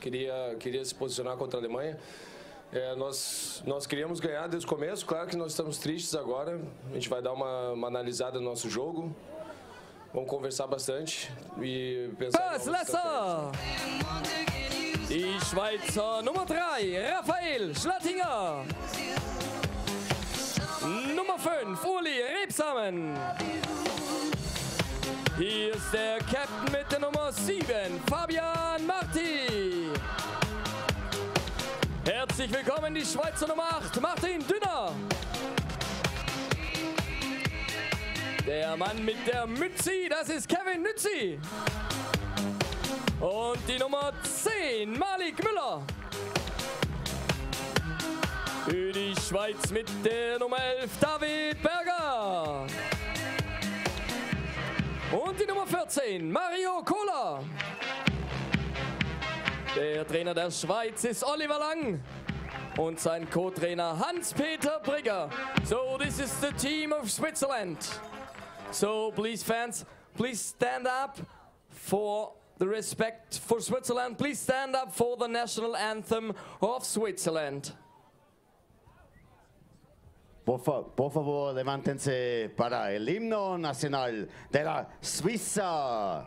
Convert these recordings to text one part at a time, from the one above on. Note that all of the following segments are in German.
queria se posicionar contra a Alemanha. Nós queríamos ganhar desde o começo, claro que nós estamos tristes agora, a gente vai dar uma analisada no nosso jogo, vamos conversar bastante e pensar... Die Schweizer Nummer 3, Raphael Schlattinger. Nummer 5, Uli Rebsamen. Hier ist der Captain mit der Nummer 7, Fabian Marti. Herzlich willkommen, die Schweizer Nummer 8, Martin Dünner. Der Mann mit der Mützi, das ist Kevin Nützi. Und die Nummer 10, Malik Müller. Für die Schweiz mit der Nummer 11, David Berger. Und die Nummer 14, Mario Kohler. Der Trainer der Schweiz ist Oliver Lang und sein Co-Trainer Hans-Peter Brigger. So, this is the team of Switzerland. So, please fans, please stand up for the respect for Switzerland. Please stand up for the national anthem of Switzerland. Por favor, levántense para el himno nacional de la Suiza.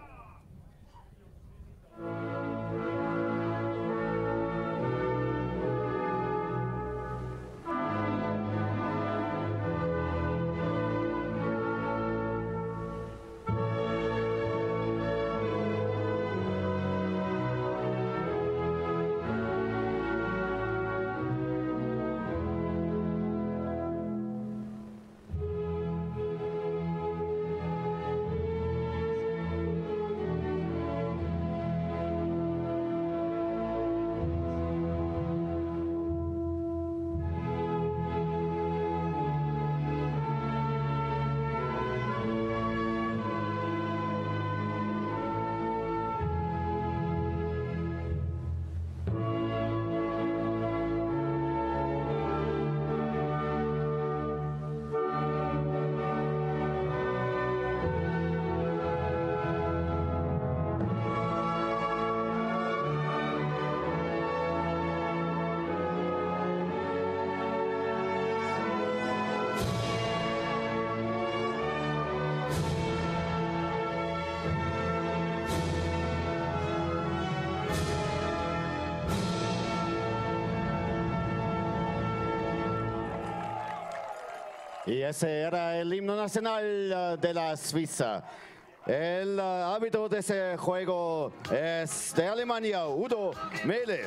Y ese era el himno nacional de la Suiza. El árbitro de ese juego es de Alemania, Udo Mehle.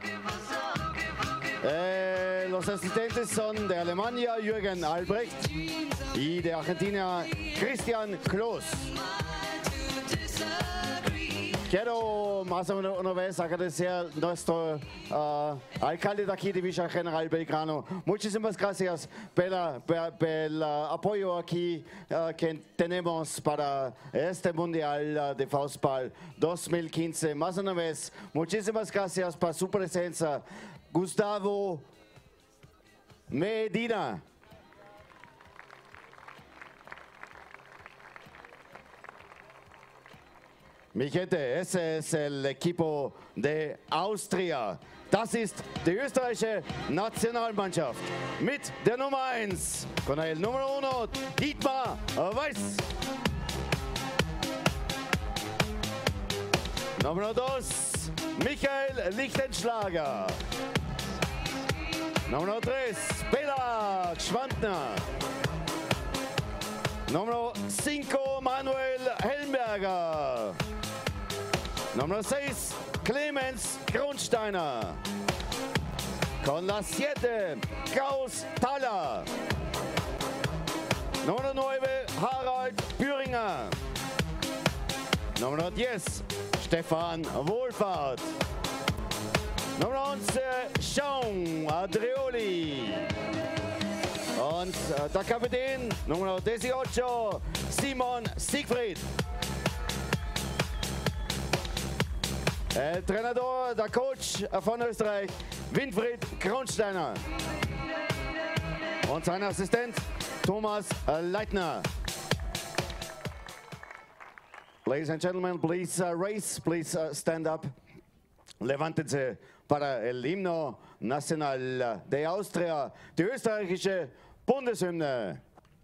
Los asistentes son de Alemania, Jürgen Albrecht, y de Argentina, Christian Klos. Quiero más una vez agradecer a nuestro alcalde de aquí de Villa General Belgrano. Muchísimas gracias por el apoyo aquí que tenemos para este Mundial de Faustball 2015. Más una vez, muchísimas gracias por su presencia. Gustavo Medina. Mi gente, ese es el equipo de Austria. Das ist die österreichische Nationalmannschaft mit der Nummer 1, con el número 1, Dietmar Weiss. Número 2, Michael Lichtenschlager. Número 3, Bela Schwantner. Número 5, Manuel Helmberger. Número 6, Clemens Grundsteiner. Con la 7, Klaus Thaler. Número 9, Harald Büringer. Número 10, Stefan Wohlfahrt. Número 11, Sean Adrioli. Und der Kapitän, Nummer 18, Simon Siegfried. El Trainer, der Coach von Österreich, Winfried Kronsteiner. Und sein Assistent, Thomas Leitner. Ladies and gentlemen, please raise, please stand up. Levántense para el himno nacional de Austria, die österreichische Bundeshymne.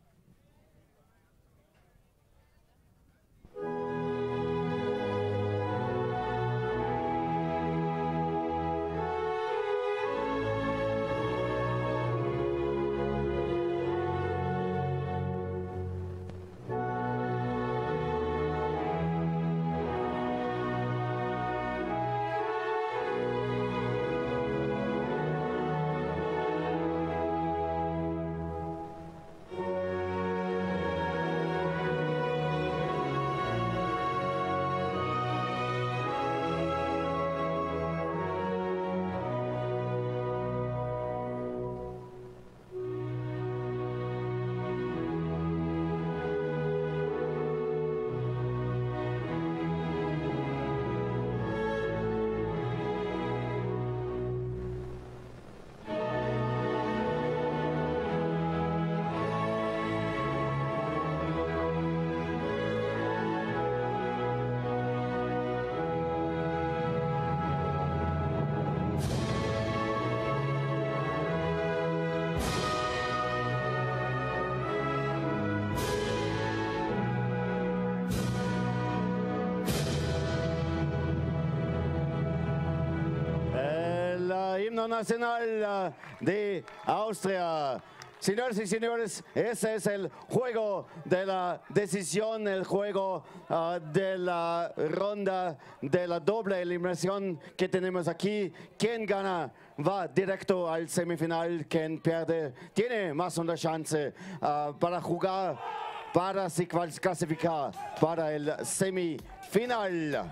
Himno nacional de Austria. Señores y señores, ese es el juego de la decisión, el juego de la ronda de la doble eliminación que tenemos aquí. Quien gana va directo al semifinal, quien pierde tiene más una chance para jugar, para se clasificar para el semifinal.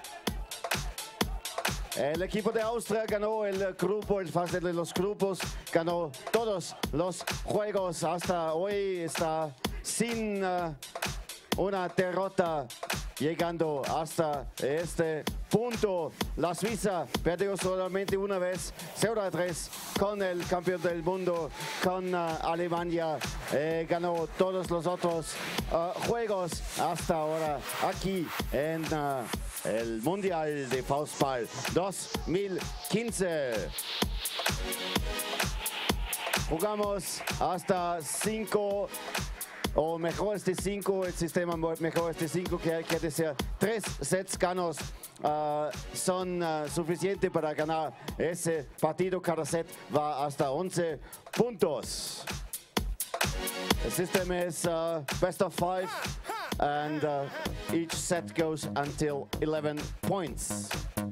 El equipo de Austria ganó el grupo, el fase de los grupos, ganó todos los juegos. Hasta hoy está sin una derrota, llegando hasta este punto. La Suiza perdió solamente una vez, 0-3 con el campeón del mundo, con Alemania. Ganó todos los otros juegos hasta ahora aquí en el Mundial de Faustball 2015. Jugamos hasta 5 o mejores de 5, el sistema mejores de 5 que quiere decir 3 sets ganos son suficientes para ganar ese partido. Cada set va hasta 11 puntos. El sistema es best of 5 and each set goes until 11 points.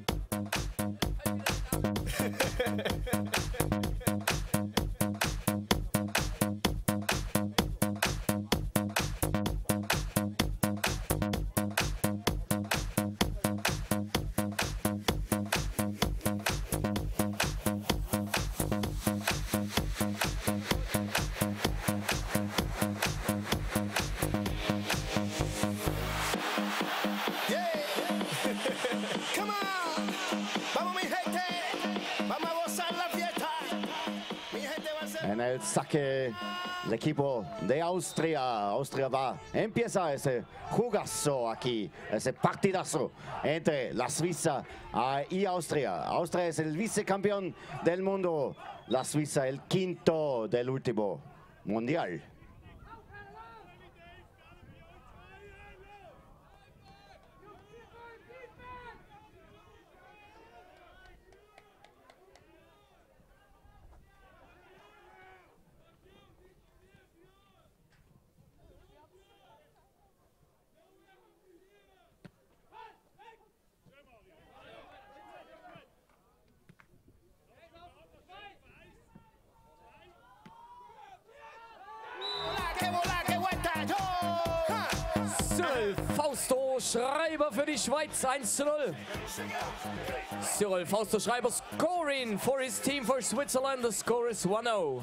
En el saque, el equipo de Austria. Austria empieza ese jugazo aquí, ese partidazo entre la Suiza y Austria. Austria es el vicecampeón del mundo, la Suiza el quinto del último mundial. Fausto Schreiber für die Schweiz 1-0. Cyril Fausto Schreiber scoring for his team for Switzerland. The score is 1-0.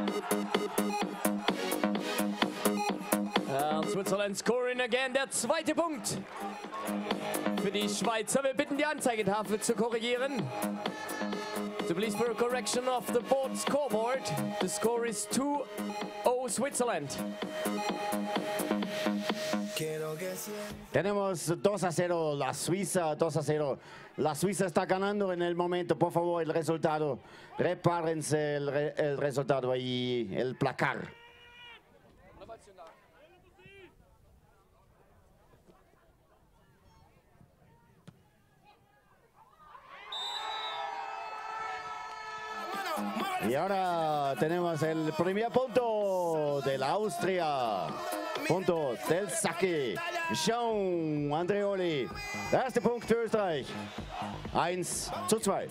And Switzerland scoring again. Der zweite Punkt für die Schweizer. Wir bitten die Anzeigetafel zu korrigieren. So please for a correction of the board scoreboard. The score is 2-0 Switzerland. Tenemos 2-0 la Suiza, 2-0. La Suiza está ganando en el momento. Por favor, el resultado. Repárense el resultado y el placar. Y ahora tenemos el primer punto de la Austria. Punto del saque. Jean Andreoli. Der erste Punkt für Österreich. 1:2.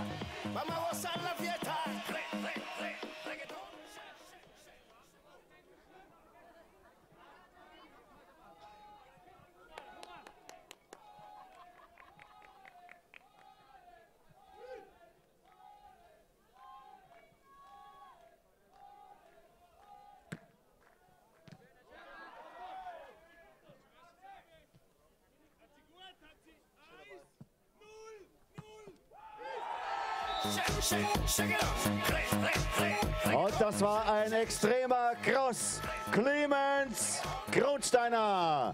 Und das war ein extremer Cross. Clemens Grundsteiner.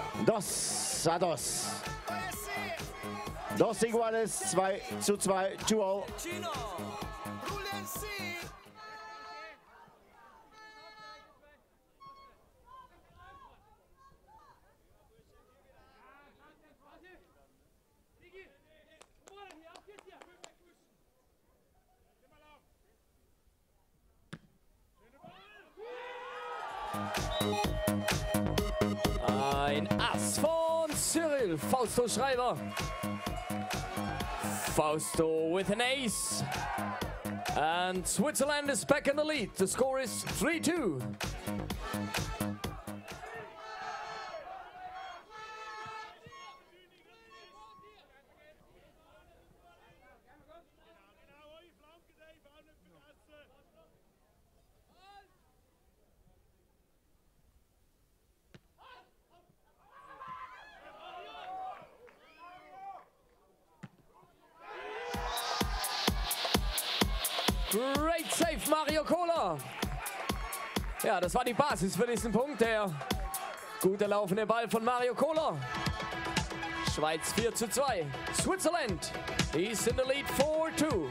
2-2. Dos iguales, 2:2, 2-0. Ein Ass von Cyril Fausto Schreiber. Fausto with an ace. And Switzerland is back in the lead. The score is 3-2. Great save, Mario Kohler. Ja, das war die Basis für diesen Punkt. Der gute laufende Ball von Mario Kohler. Schweiz 4:2. Switzerland is in the lead 4-2.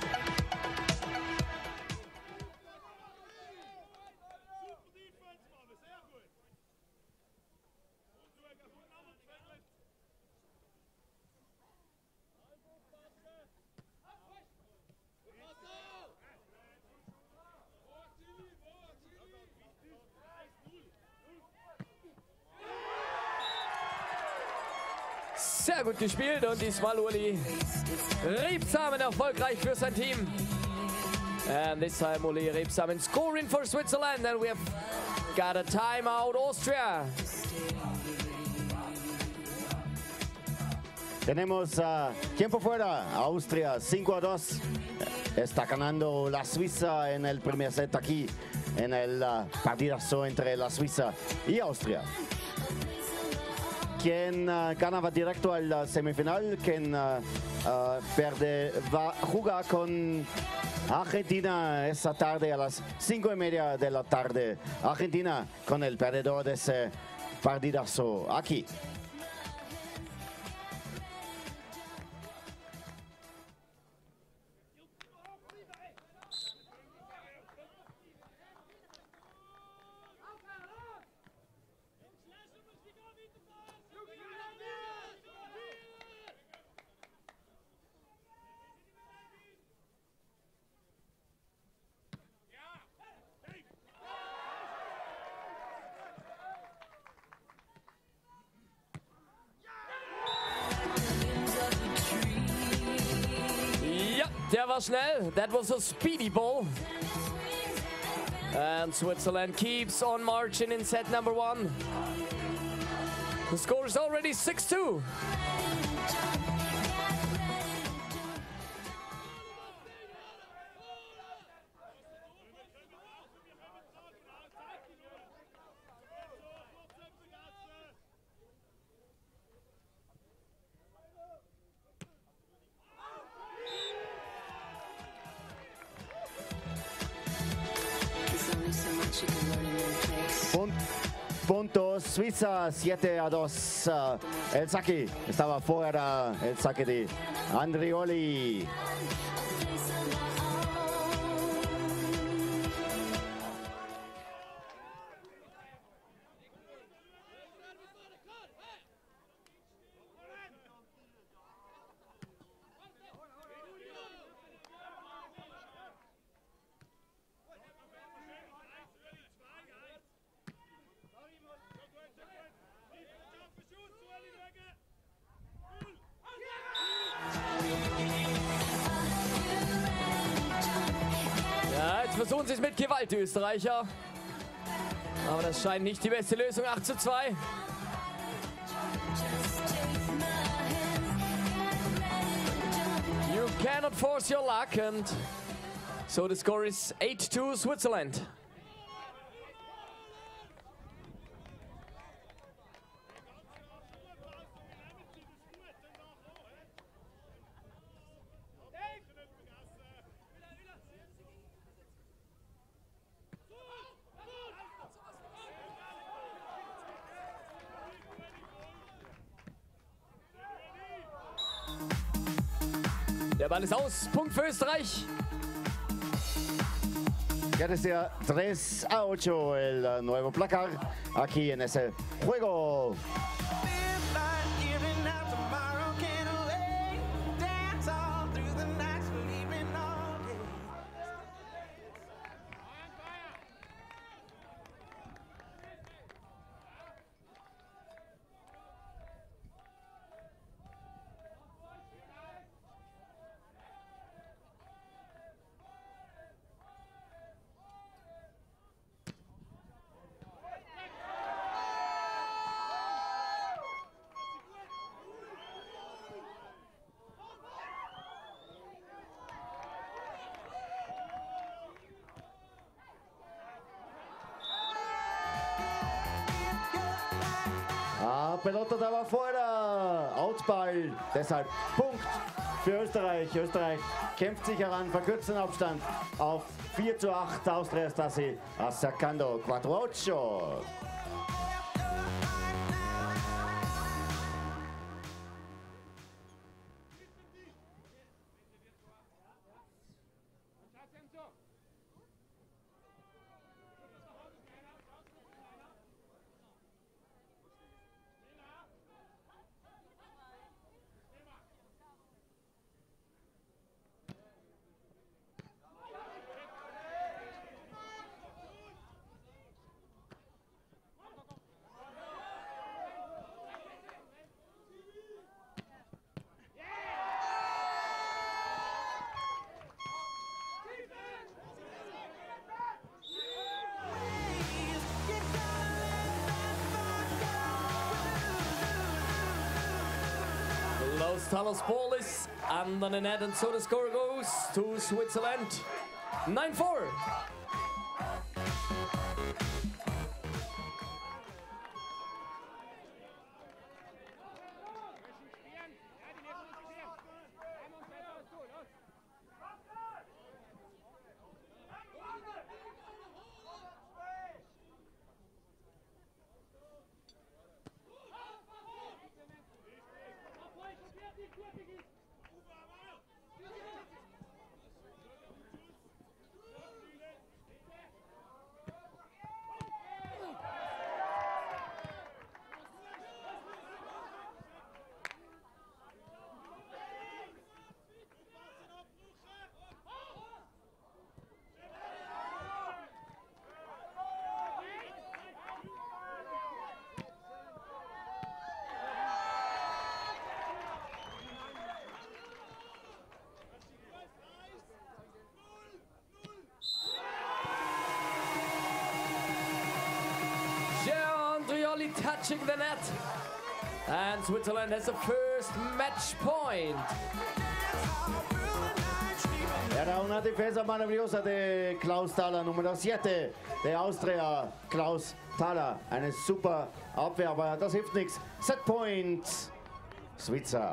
Sehr gut gespielt und diesmal Uli Rebsamen erfolgreich für sein Team. And this time Uli Rebsamen scoring for Switzerland, and we have got a timeout Austria. Tenemos tiempo fuera. Austria 5-2. Está ganando la Suiza en el primer set aquí en el partidazo entre la Suiza y Austria. Quien gana va directo al semifinal, quien pierde va a jugar con Argentina esta tarde a las 5:30 de la tarde. Argentina con el perdedor de ese partidazo aquí. Der war schnell. That was a speedy ball. And Switzerland keeps on marching in set number 1. The score is already 6-2. Suiza 7-2. El Sacchi estaba fuera. El Sacchi de Andrioli. Versuchen sie es mit Gewalt, die Österreicher. Aber das scheint nicht die beste Lösung. 8:2. You cannot force your luck, and so the score is 8-2 Switzerland. Der Ball ist aus. Punkt für Österreich. Ya desea 3-8 el nuevo placar aquí en ese juego. Pelota estaba fuera. Outball. Deshalb Punkt für Österreich. Österreich kämpft sich heran, verkürzt den Abstand auf 4:8. Austria Stasi acercando 4-8. Talos ball is under the net, and so the score goes to Switzerland. 9-4. Touching the net, and Switzerland has the first match point. Era una difesa maravillosa de Klaus Thaler, Nummer 7, der Austria Klaus Thaler. Eine super Abwehr, aber das hilft nichts. Set Point, Switzer.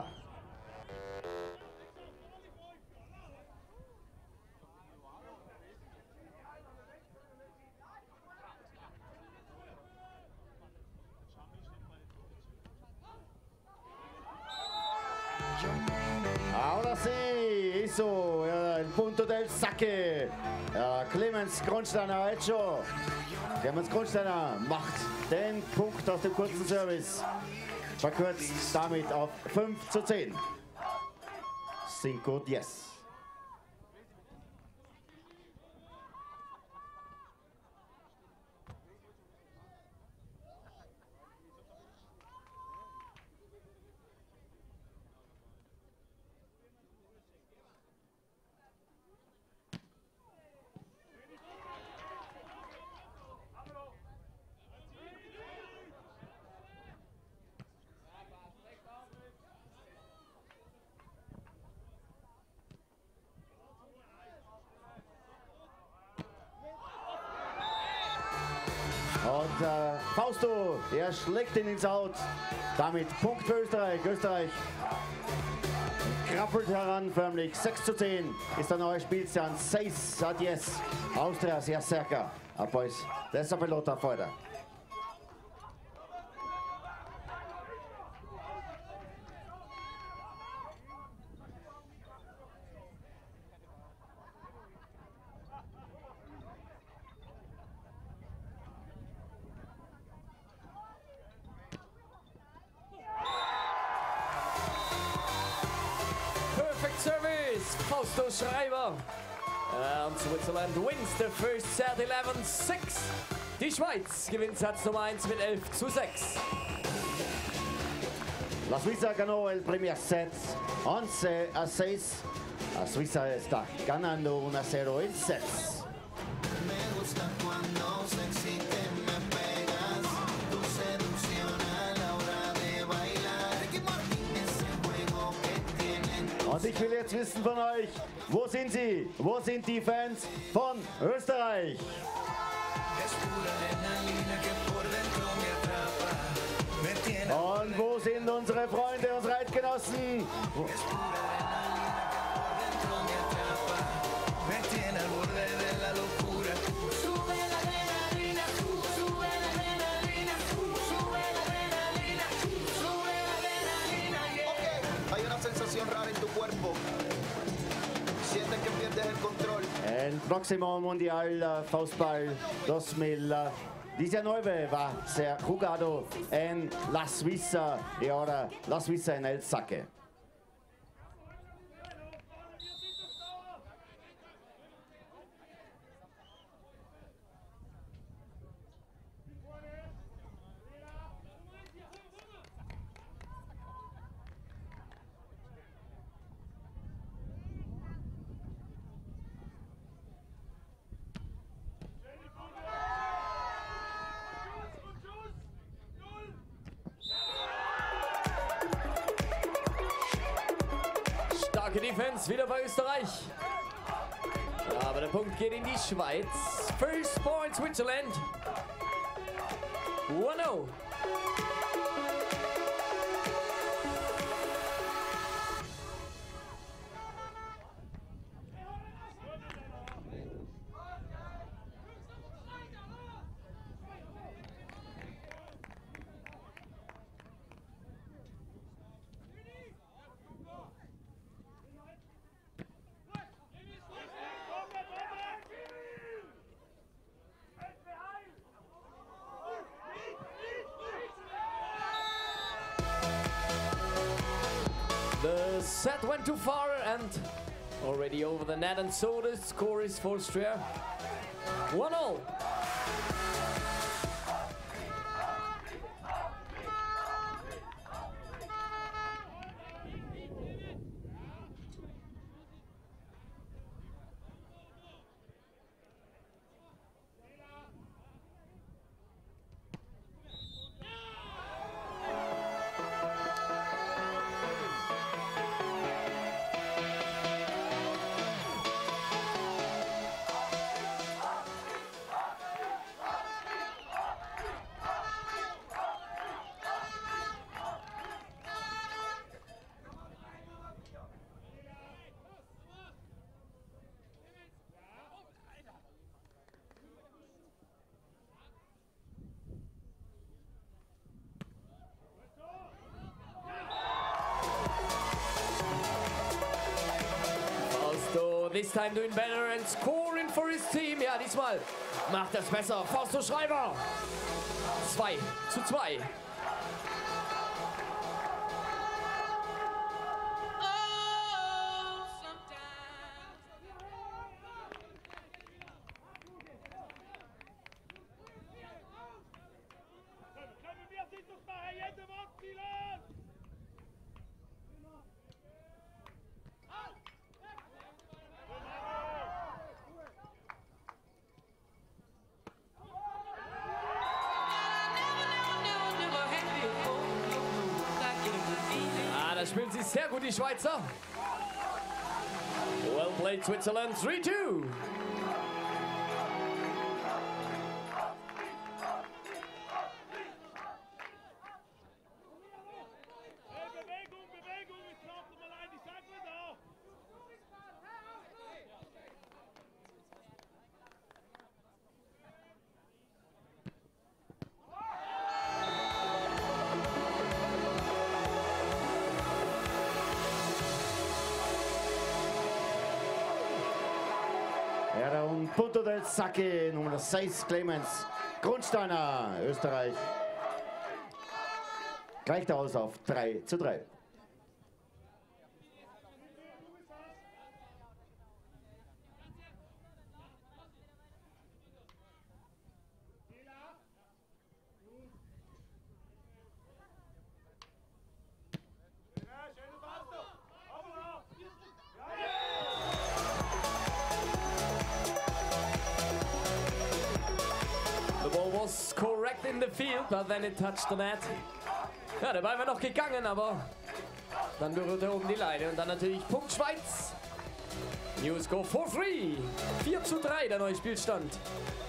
Ahora sí, hizo el punto del saque. Clemens Kronsteiner ha hecho. Clemens Kronsteiner macht den Punkt aus dem kurzen Service. Verkürzt damit auf 5:10. 5:10. Und Fausto, er schlägt ihn ins Out. Damit Punkt für Österreich. Österreich krabbelt heran förmlich. 6:10 ist der neue Spielstand. 6:10. Austria sehr cerca. Após dessa pelota fora. Service, Fausto Schreiber. And Switzerland wins the first set 11-6. Die Schweiz gewinnt Satz Nummer 1 mit 11:6. La Suiza ganó el primer set 11-6. La Suiza está ganando 1-0 en sets. Me gusta cuando sexy te me pegas, tu seducción a la hora de bailar. Ricky Martin, ese juego que tienen. Und ich will jetzt wissen von euch, wo sind sie? Wo sind die Fans von Österreich? Es pura adrenalina que por dentro me atrapa. Me tiene Und wo sind unsere Freunde, unsere Eidgenossen? es pura adrenalina que por dentro me atrapa. Me tiene al borde de la locura. Sube la adrenalina, sube la adrenalina, sube la adrenalina, sube la adrenalina. Yeah. Hay una sensación rara en tu cuerpo. Sientes que pierdes el control. El próximo Mundial Faustball 2019 va a ser jugado en La Suiza y ahora La Suiza en el saque. Starke Defense wieder bei Österreich. Aber der Punkt geht in die Schweiz. First point Switzerland. 1-0. The set went too far and already over the net, and so the score is for Austria 1-0. this time doing better and scoring for his team. Ja, diesmal macht das besser. Fausto Schreiber. 2:2. Da spielen sie sehr gut, die Schweizer. Well played, Switzerland. 3-2. Era un punto del saque, Nummer 6, Clemens Grundsteiner, Österreich. Gleicht aus auf 3:3. The ball was correct in the field, but then it touched the net. Ja, der Ball war noch gegangen, aber dann berührt er oben die Leine. Und dann natürlich Punkt Schweiz. New score for 3. 4:3 der neue Spielstand.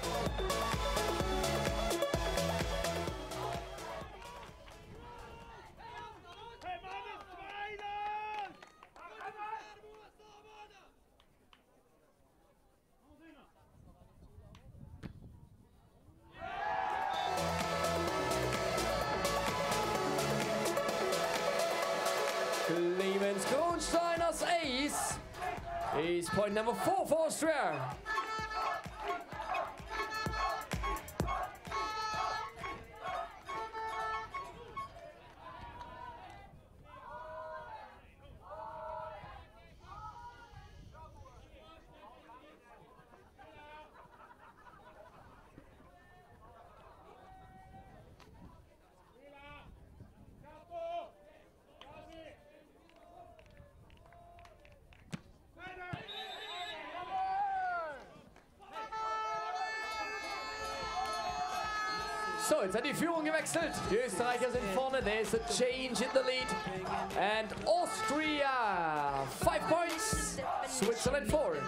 Clemens Grundsteiner's ace is point number 4 for Austria. So, jetzt hat die Führung gewechselt. Die Österreicher sind vorne. There's a change in the lead. And Austria, 5 points. Switzerland 4.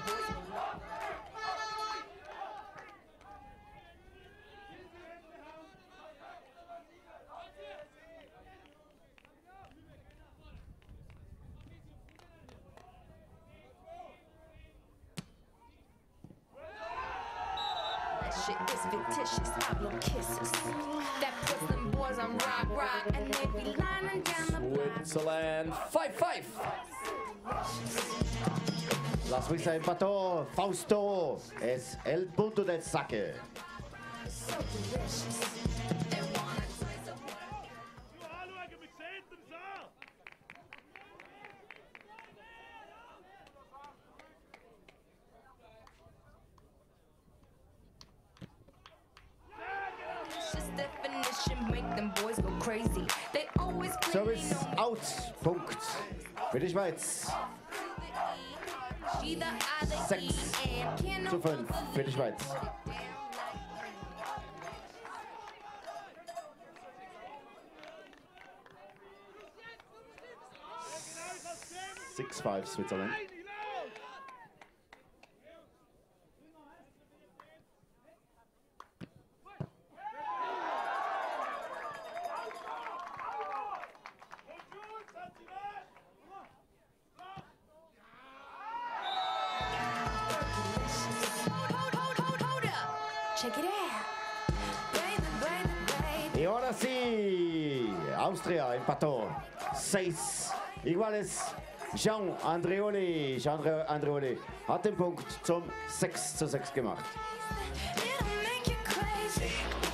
Shit is fictitious, I blow kisses. That puts them boys on rock, and they be lining down the block. Switzerland 5-5. La Suiza empató, Fausto es el punto del saque. So delicious. They wanna taste of delicious definition, make them boys go crazy. They always claim they Service know out, Punkt für die Schweiz. she the I, the E, 6 and can zu 5 für die Schweiz. 6-5 Switzerland. Hold up. Check it out. Baby, baby, baby. Y ahora sí, Austria empató 6 iguales Jean Andreoli. Jean Andreoli hat den Punkt zum 6:6 gemacht. It'll make you crazy.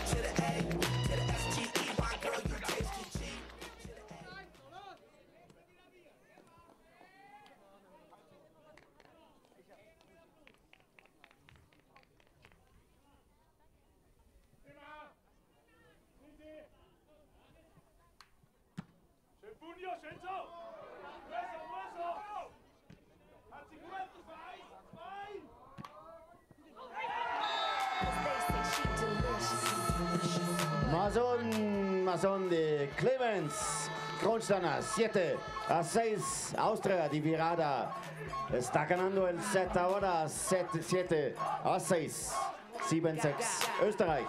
Mason de Clemens, Kronsteiner, 7-6, Austria, die virada. Está ganando el set ahora, 7-6, 7-6, Österreich.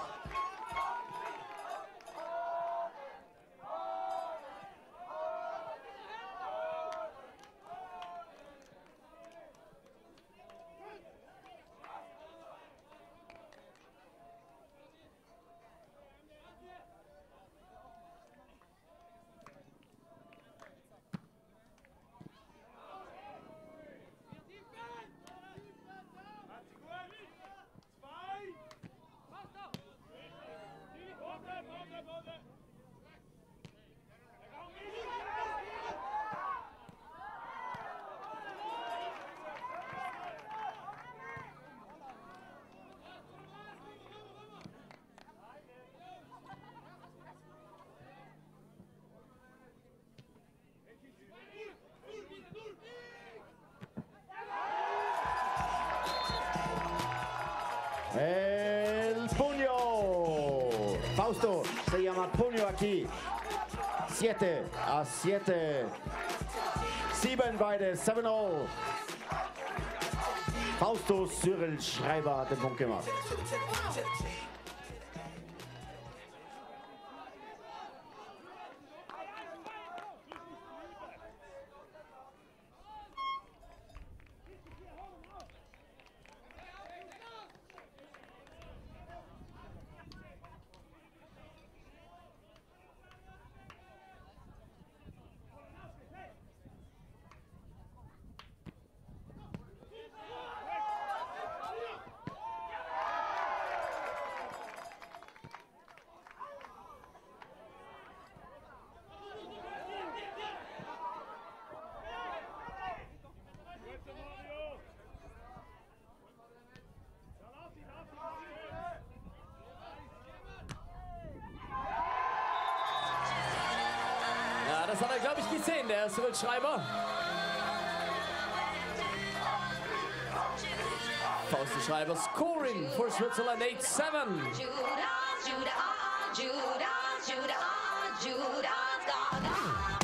El puño. Fausto se llama puño aquí. 7-7. 7 beide, 7-0. Fausto Cyril Schreiber hat den Punkt gemacht. Das hat er, glaube ich, gesehen, der Cyril Schreiber. Fausto Schreiber scoring for Switzerland, 8-7. Judah, Judah, Judah, Judah, Judah, Gaga.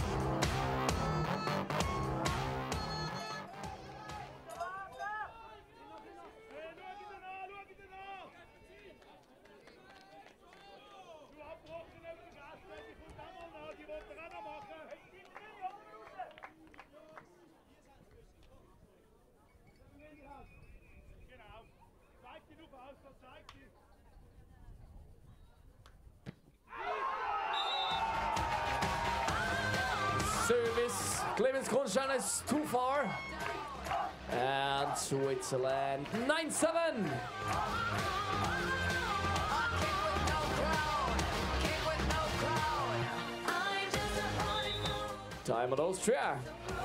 Service, Clemens Kronsteiner is too far. And Switzerland, 9-7. Time at Austria.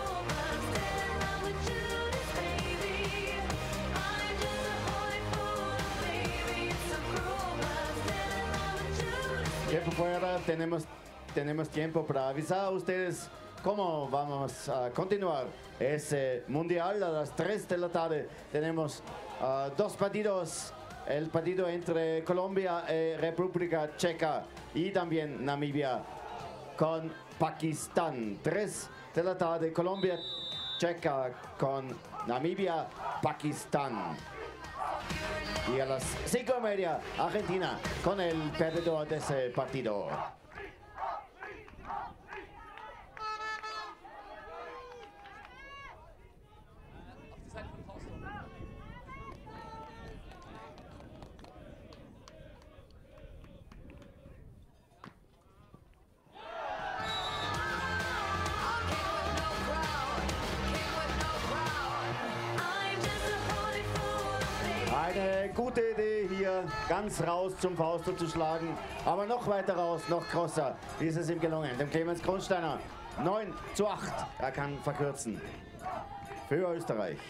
Tiempo fuera, tenemos tiempo para avisar a ustedes cómo vamos a continuar ese mundial. A las 3 de la tarde tenemos dos partidos, el partido entre Colombia y República Checa y también Namibia con Pakistán. 3 de la tarde, Colombia Checa con Namibia, Pakistán. Y a las 5:30, Argentina con el perdedor de ese partido. gute Idee hier ganz raus zum Fausto zu schlagen, aber noch weiter raus, noch krosser ist es ihm gelungen. Dem Clemens Grundsteiner 9:8. Er kann verkürzen für Österreich.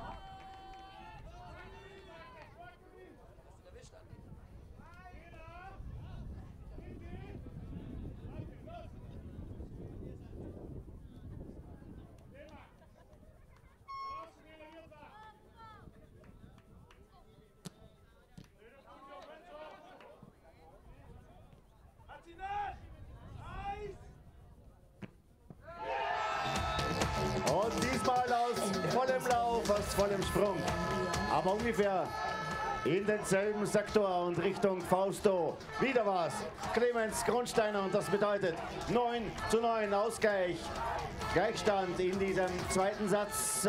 Und diesmal aus vollem Lauf, aus vollem Sprung. Aber ungefähr in denselben Sektor und Richtung Fausto. Wieder was. Clemens Grundsteiner und das bedeutet 9:9 Ausgleich. Gleichstand in diesem zweiten Satz.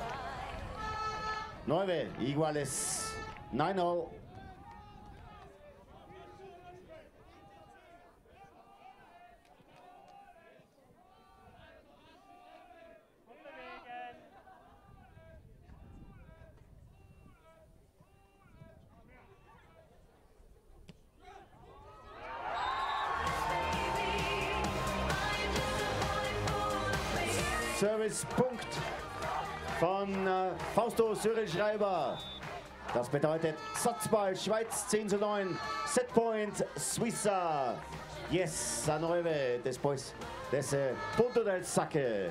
9 iguales 9-0. Servicepunkt von Fausto Cyril Schreiber. Das bedeutet Satzball Schweiz 10:9. Setpoint Suiza. Yes, a 9 después de ese punto del saque.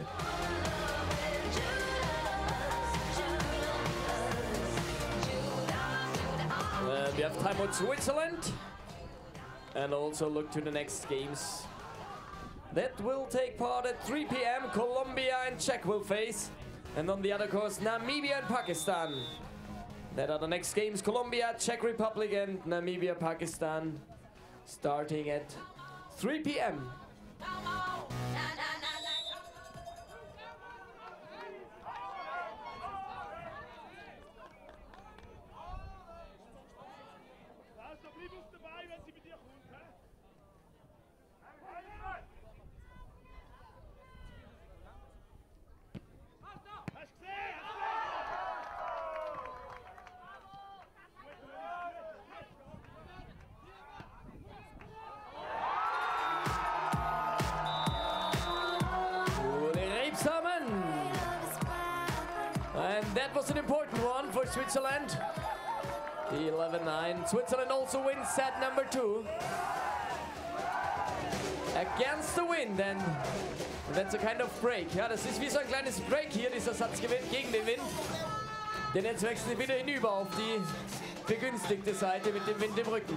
We have time on Switzerland and also look to the next games that will take part at 3 p.m. Colombia and Czech will face, and on the other course Namibia and Pakistan. That are the next games: Colombia, Czech Republic and Namibia, Pakistan, starting at 3 p.m. And that was an important one for Switzerland. 11-9. Switzerland also wins set number 2. Against the wind, and that's a kind of break. Ja, das ist wie so ein kleines Break hier, dieser Satzgewinn gegen den Wind. Denn jetzt wechseln sie wieder hinüber auf die begünstigte Seite mit dem Wind im Rücken.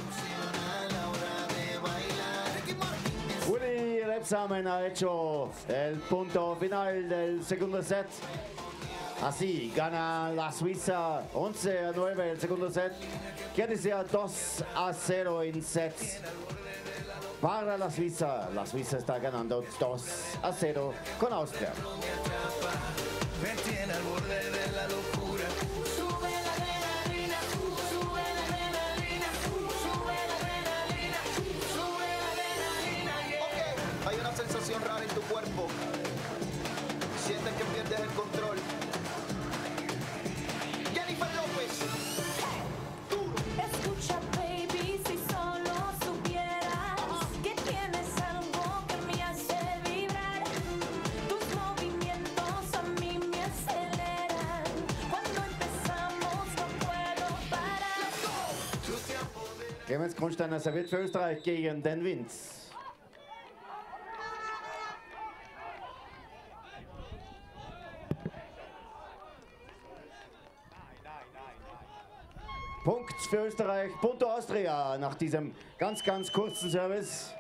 Uli Rebsamen ha hecho el punto final del segundo set. Así gana la Suiza 11-9 el segundo set. Quiere decir 2-0 en sets para la Suiza. La Suiza está ganando 2-0 con Austria. Me tiene al borde de la locura. Sube la adrenalina, sube la adrenalina, sube la adrenalina, sube la adrenalina. Ok, hay una sensación rara en tu cuerpo. Sientes que pierdes el control. Jennifer López. Escucha, baby, si solo supieras que tienes algo que me hace vibrar. Tus movimientos a mí me aceleran. Cuando empezamos no puedo parar. Clemens Grundsteiner serviert für Österreich gegen den Wind. Punkt für Österreich, Punto Austria nach diesem ganz kurzen Service.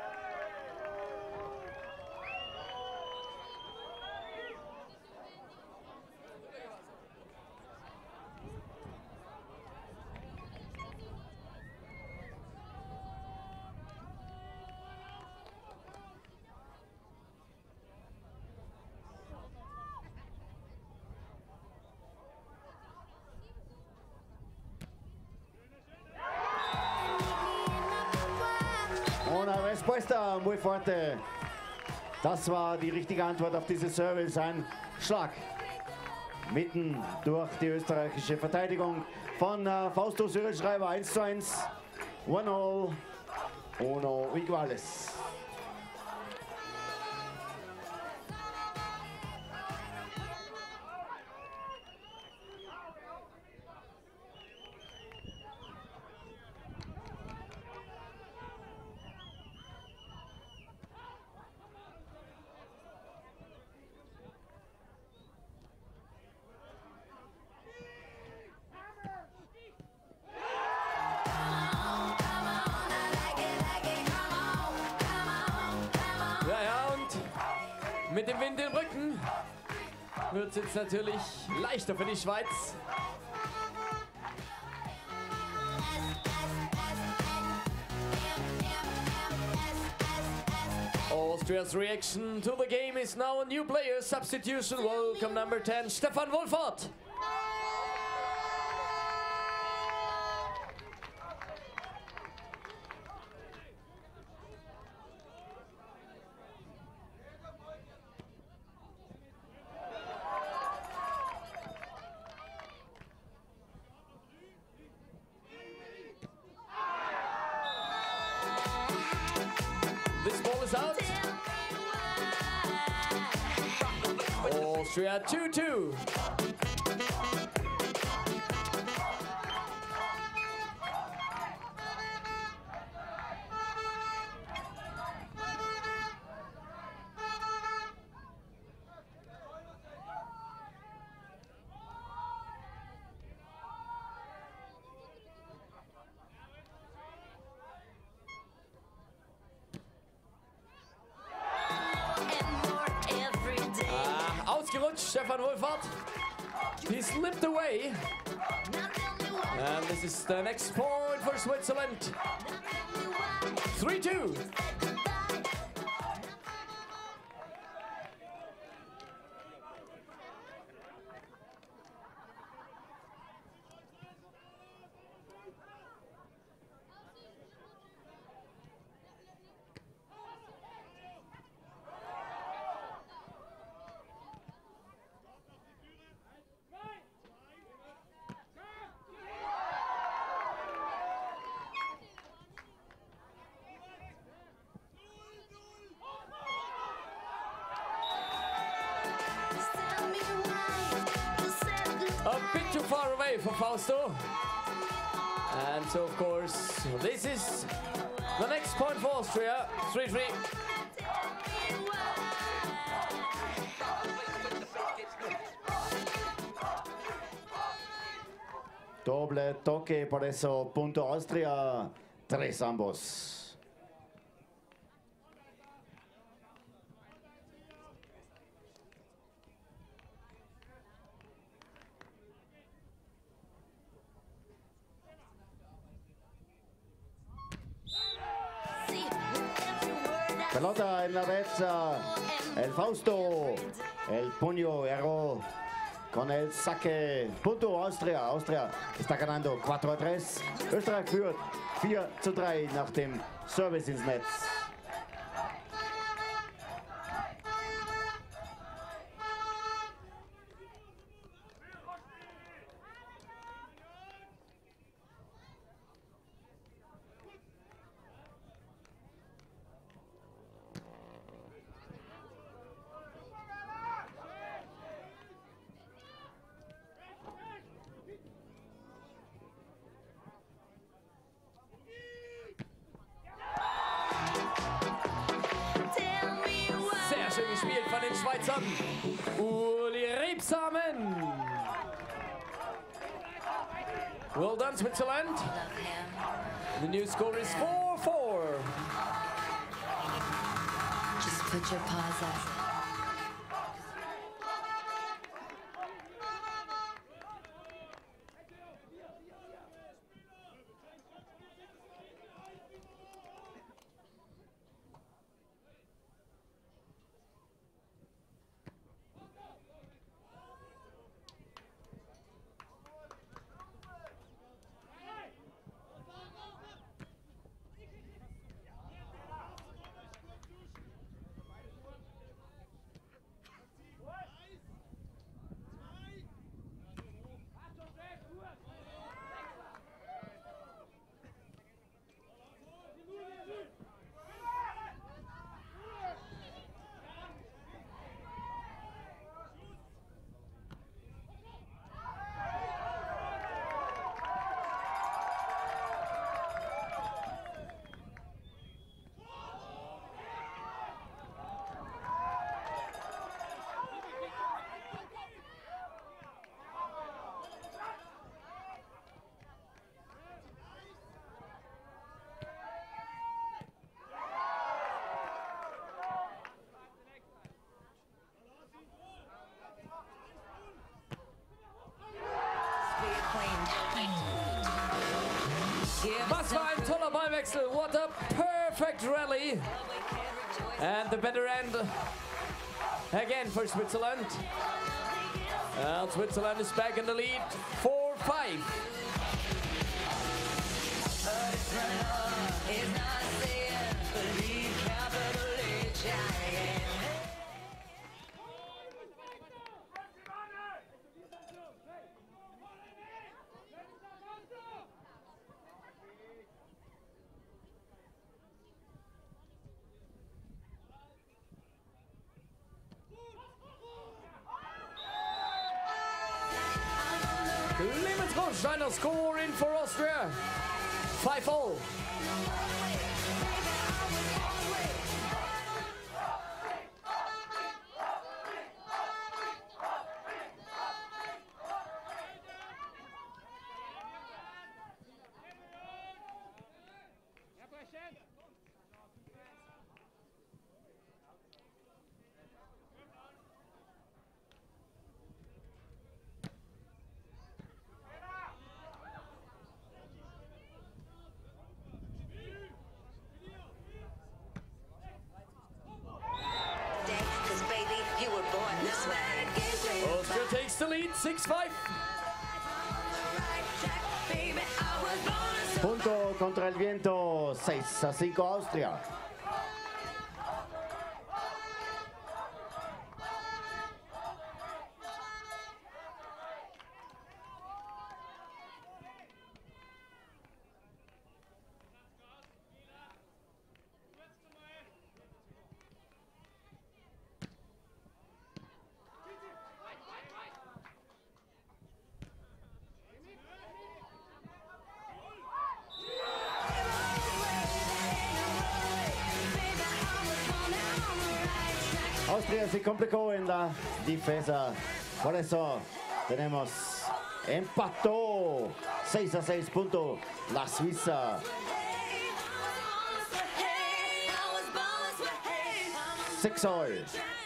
Una respuesta muy fuerte. Das war die richtige Antwort auf diese Service. Ein Schlag. mitten durch die österreichische Verteidigung von Fausto Syrischreiber 1:1. 1-0, uno iguales. Mit dem Wind im Rücken wird es jetzt natürlich leichter für die Schweiz. Austria's reaction to the game is now a new player substitution. Welcome number 10, Stefan Wohlfahrt. This ball is out. Austria 2-2. Ausgerutscht, Stefan Wohlfahrt. He slipped away. And this is the next point for Switzerland. 3-2. A bit too far away for Fausto. And so, of course, this is the next point for Austria. 3-3. Doble toque, por eso punto Austria, 3 ambos. Pelota en la derecha, el Fausto, el puño erró con el saque. Punto Austria. Austria está ganando 4-3. Österreich führt 4-3 nach dem Service ins Netz. Sehr schön gespielt von den Schweizern. Uli Rebsamen. Well done, Switzerland. The new score is 4-4. Just put your paws up. Was war ein toller Ballwechsel. What a perfect rally. And the better end again for Switzerland. And Switzerland is back in the lead, 4-5. Clemens Großsteiner scoring for Austria. 5-0. Austria takes the lead, 6-5. Punto contra el viento, 6-5 Austria. Austria se complicó en la defensa, por eso tenemos empató 6-6 punto la Suiza. 6-0.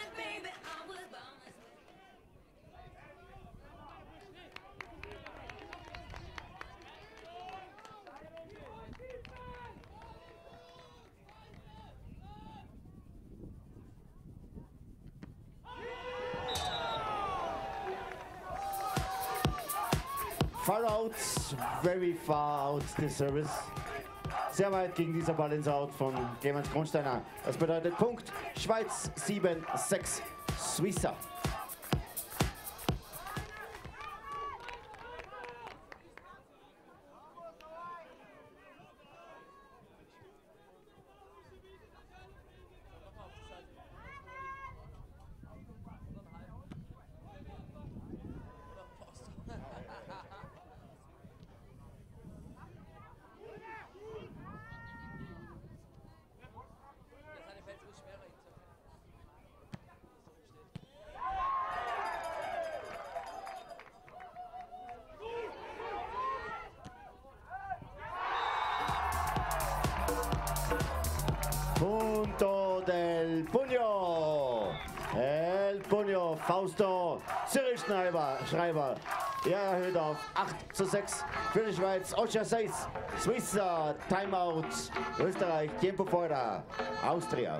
Far out, very far out the service. Sehr weit ging dieser Ball ins Out von Clemens Großsteiner. Das bedeutet Punkt, Schweiz 7-6, Suiza. Punto del Puño. El Puño, Fausto, Cyril Schreiber. Er erhöht auf 8-6 für die Schweiz. 8-6. Suiza, Timeout. Österreich, Tiempo fuera. Austria.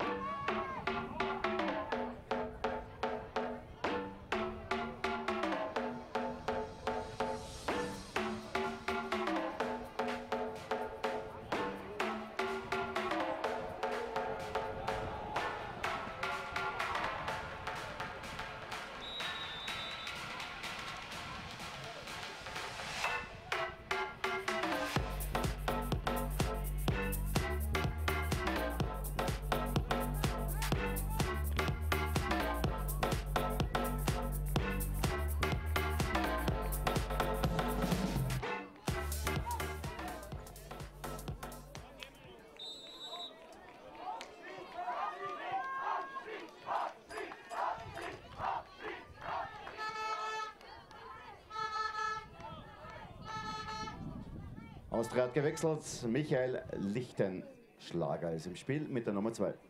Austria hat gewechselt. Michael Lichtenschlager ist im Spiel mit der Nummer 2.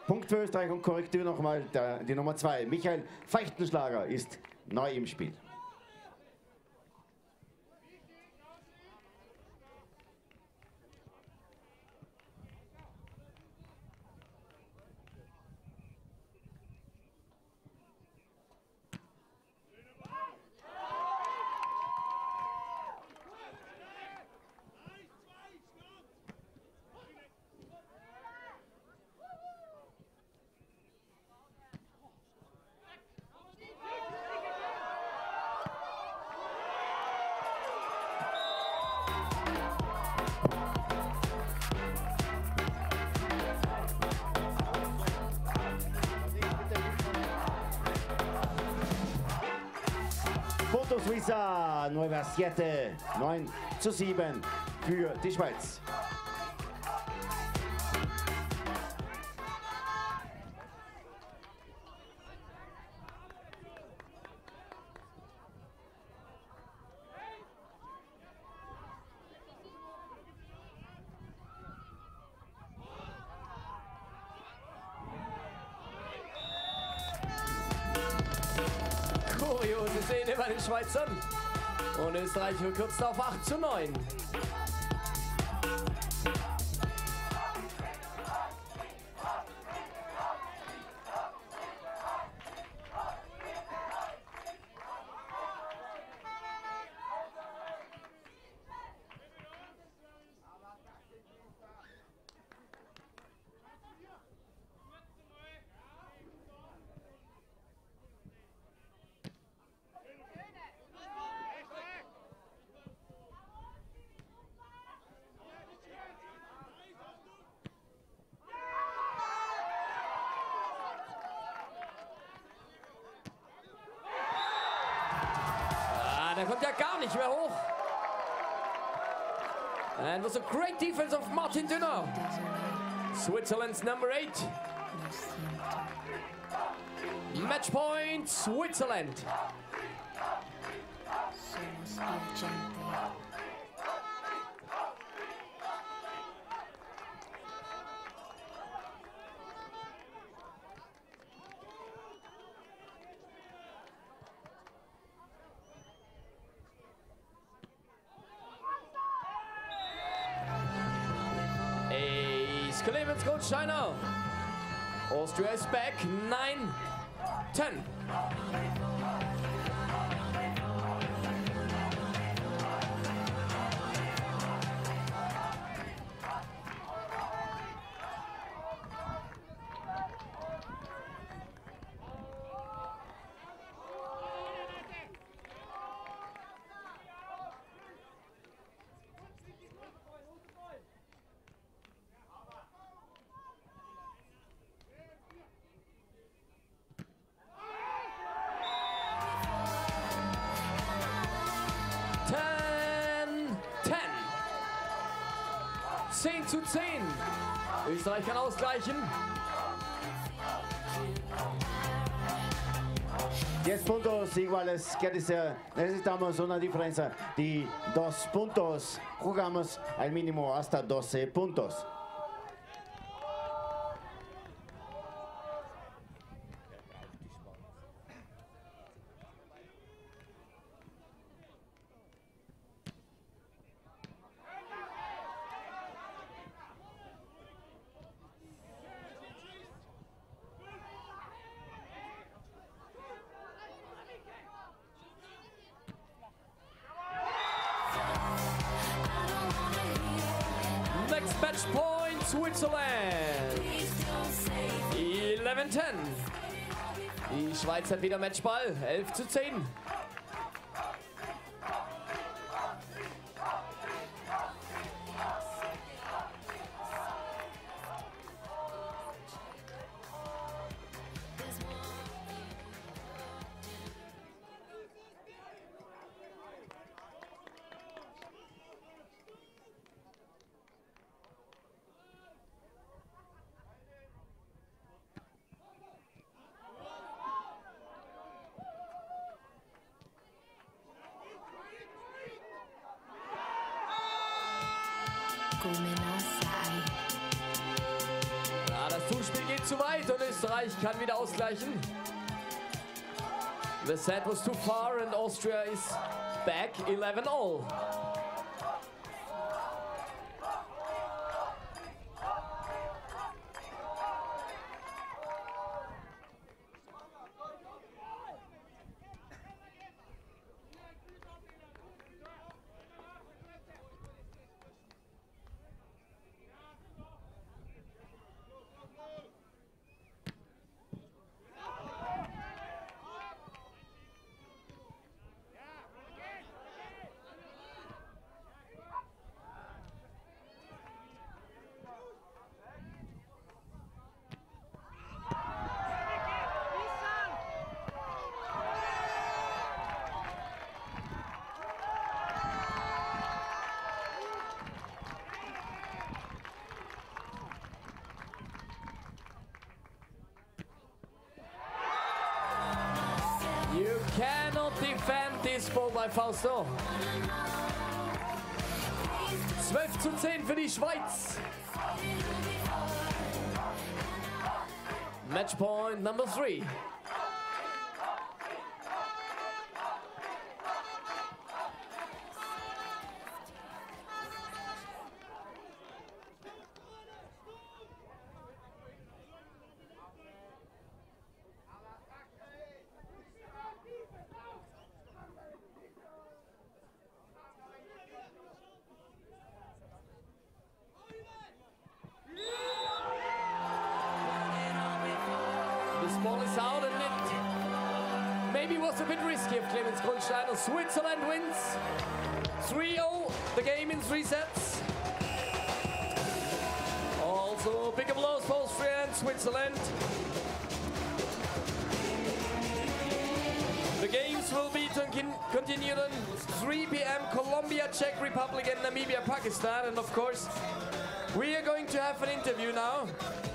Punkt für Österreich und Korrektur nochmal die Nummer 2. Michael Feichtenschlager ist neu im Spiel. Punto Suiza, Nueva 7, 9:7 für die Schweiz. Kuriose Szene bei den Schweizern. Und Österreich verkürzt auf 8:9. Der kommt ja gar nicht mehr hoch. And was a great defense of Martin Dünner. Switzerland's number 8. Match point, Switzerland. Clemens Goldsteiner. Austria is back, 9-10. Zehn zu 10. Österreich kann ausgleichen. 10 puntos iguales, que dice, necesitamos una diferencia de 2 puntos. Jugamos al mínimo hasta 12 puntos. Next match point, Switzerland. 11-10. Die Schweiz hat wieder Matchball. 11 zu 10. Ja, das Zuspiel geht zu weit und Österreich kann wieder ausgleichen. The set was too far and Austria is back 11-all. You cannot defend this ball by Fausto. 12:10 für die Schweiz. Matchpoint number 3. This ball is out and it maybe was a bit risky of Clemens Grunsteiner. Switzerland wins 3-0 the game in 3 sets. Also big applause for Austria and Switzerland. The games will be continued at 3 p.m. Colombia, Czech Republic and Namibia, Pakistan. And of course, we are going to have an interview now.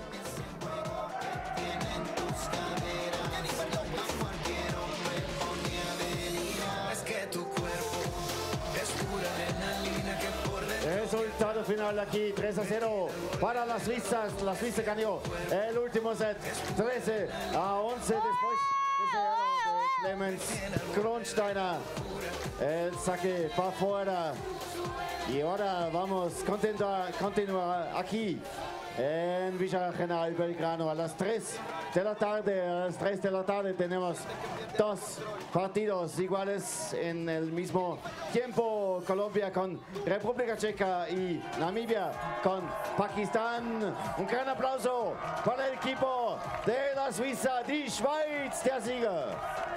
Resultado final aquí, 3-0 para las Suizas. La Suiza ganó el último set, 13-11 después de Clemens Grunsteiner. El saque para afuera. Y ahora vamos a continuar aquí en Villa General Belgrano a las 3 de la tarde. A las 3 de la tarde tenemos 2 partidos iguales en el mismo tiempo. Colombia con República Checa y Namibia con Pakistán. Un gran aplauso para el equipo de la Suiza, die Schweiz, der Sieger.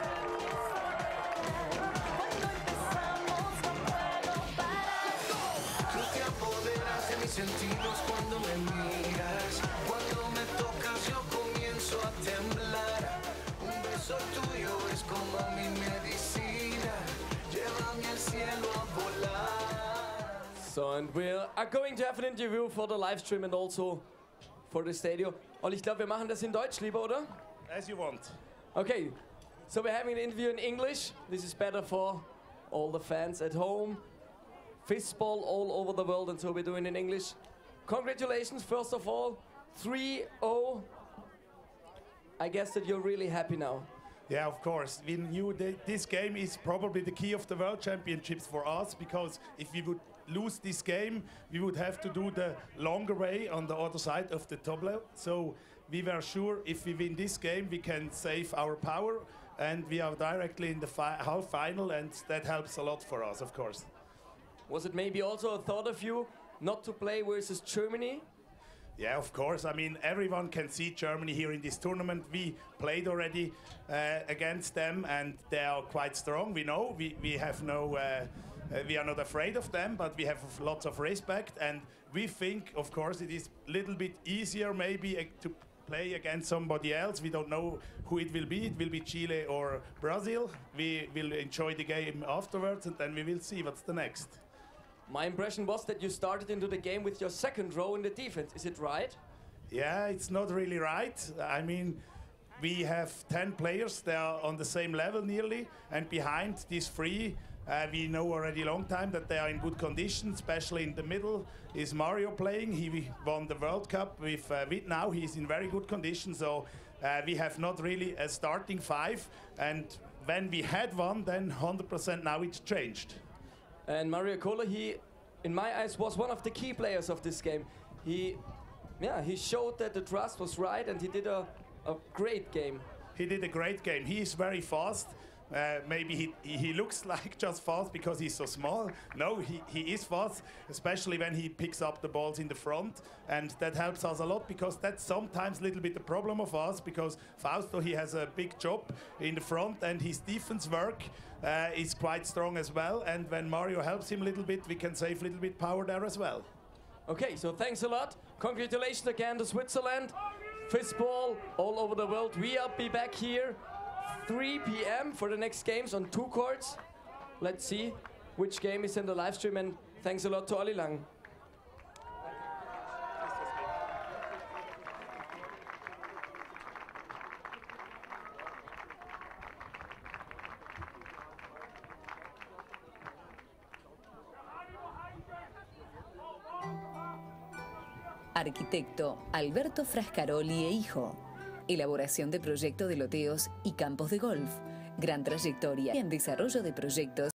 Sentidos cuando me miras, cuando me tocas yo comienzo a temblar. Un beso tuyo es como mi medicina, llévame al cielo a volar. So, and we are going to have an interview for the live stream and also for the stadium. Und ich glaube, wir machen das in Deutsch lieber, oder? As you want. Okay, so we're having an interview in English. This is better for all the fans at home. Fistball all over the world, and so we're doing in English. Congratulations, first of all, 3-0. I guess that you're really happy now. Yeah, of course. We knew that this game is probably the key of the World Championships for us, because if we would lose this game, we would have to do the longer way on the other side of the tableau. So we were sure if we win this game, we can save our power, and we are directly in the half final, and that helps a lot for us, of course. Was it maybe also a thought of you not to play versus Germany? Yeah, of course. I mean, everyone can see Germany here in this tournament. We played already against them, and they are quite strong. We know we have no, we are not afraid of them, but we have lots of respect. And we think, of course, it is a little bit easier maybe to play against somebody else. We don't know who it will be. It will be Chile or Brazil. We will enjoy the game afterwards, and then we will see what's the next. My impression was that you started into the game with your second row in the defense. Is it right? Yeah, it's not really right. I mean, we have 10 players. They are on the same level nearly. And behind these 3, We know already a long time that they are in good condition, especially in the middle is Mario playing. He won the World Cup with now. He's in very good condition, so we have not really a starting five. And when we had one, then 100% now it's changed. And Mario Kohler, he, in my eyes, was one of the key players of this game. He showed that the trust was right, and he did a great game. He did a great game. He is very fast. Maybe he looks like just fast because he's so small. No, he is fast, especially when he picks up the balls in the front. And that helps us a lot because that's sometimes a little bit the problem of us, because Fausto, he has a big job in the front and his defense work is quite strong as well. And when Mario helps him a little bit, we can save a little bit power there as well. Okay, so thanks a lot. Congratulations again to Switzerland. Fistball all over the world. We'll be back here 3 p.m. for the next games on 2 courts. Let's see which game is in the live stream, and thanks a lot to Olli Lang. Arquitecto Alberto Frascaroli e hijo. Elaboración de proyectos de loteos y campos de golf. Gran trayectoria en desarrollo de proyectos